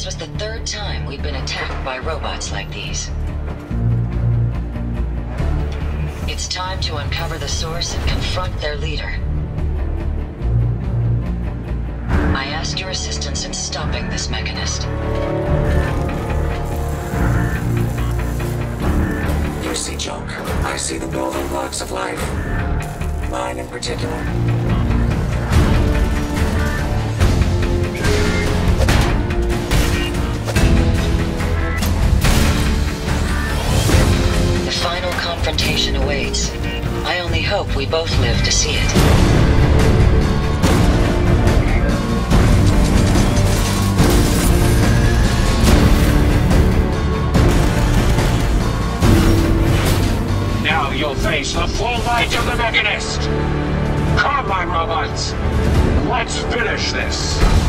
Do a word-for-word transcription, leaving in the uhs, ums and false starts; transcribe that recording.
This was the third time we'd been attacked by robots like these. It's time to uncover the source and confront their leader. I ask your assistance in stopping this Mechanist. You see junk. I see the building blocks of life. Mine in particular. The final confrontation awaits. I only hope we both live to see it. Now you'll face the full might of the Mechanist! Come, my robots! Let's finish this!